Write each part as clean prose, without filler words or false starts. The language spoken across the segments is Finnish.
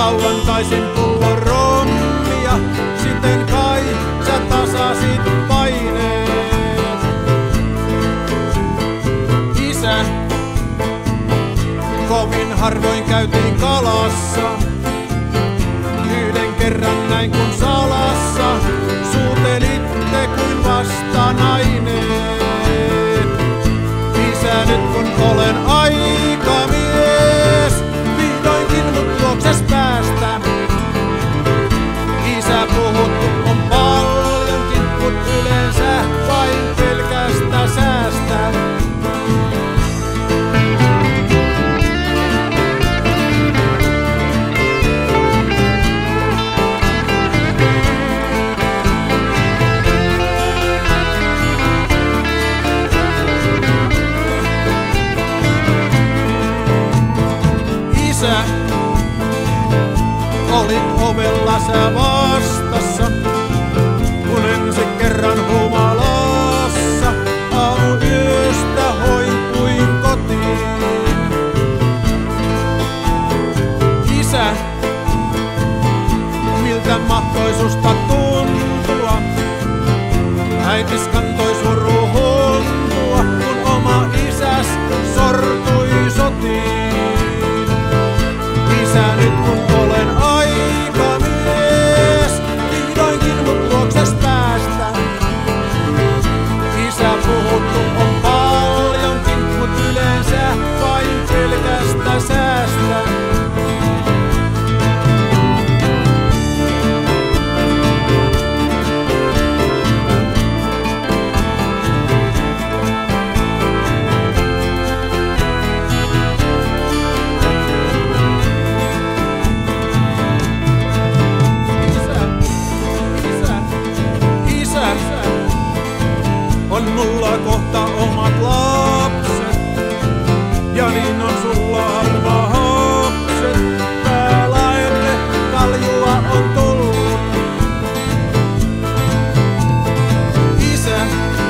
lauantaisin pullon rommia, siten kai sä tasasit paineet. Isä, kovin harvoin käytiin kalassa, yhden kerran näin kun salassa suutelitte kuin vastanaineet. Isä, nyt kun olen aikamies, vihdoinkin mut luokses päästä. Isä, puhuttu on paljonkin, mut yleensä vain pelkästä säästä. Isä, olit ovella sä vastassa, kun ensi kerran humalassa aamuyöstä hoipuin kotiin. Isä, miltä mahtoi susta tuntua, äitis kantoi suruhuntua, kun oma isäs sortui sotiin. Isä, nyt kun olen aikamies, vihdoinkin mut luokses päästä. Isä, puhuttu on paljonkin, mut yleensä vain pelkästä säästä. On mulla kohta omat lapset, ja niin on sulla harva hapset. Päälaelle kaljua on tullut. Isä,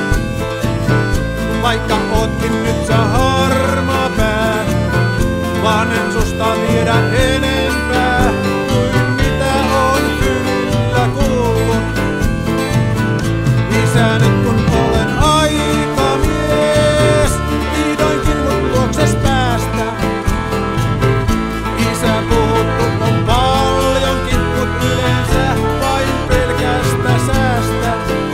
vaikka ootkin nyt sä harmaa pää, vaan en susta tiedä enempää kuin mitä on kyllä kuullut. Isä, nyt kun olen aikamies, vihdoinkin mut luokses päästä. Isä, puhuttu on paljonkin, mut yleensä vain pelkästä säästä.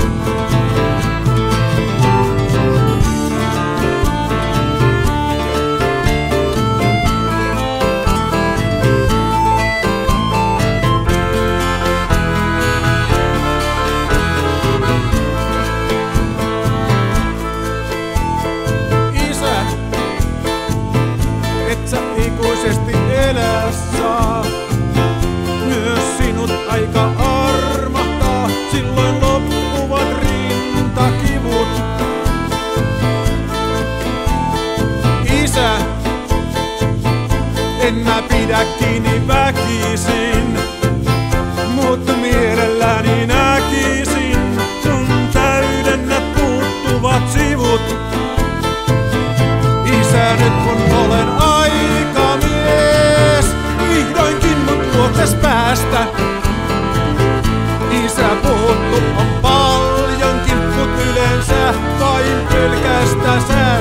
Ikuisesti elää saa, myös sinut aika armahtaa, silloin loppuvat rintakivut. Isä, en mä pidä kiinni väkisin, mut mielelläni näkisin sun täydennät puuttuvat sivut. Isä, nyt kun olen aikamies, vihdoinkin mut luokses päästä. Isä, puhuttu on paljonkin, mut yleensä vain pelkästä säästä.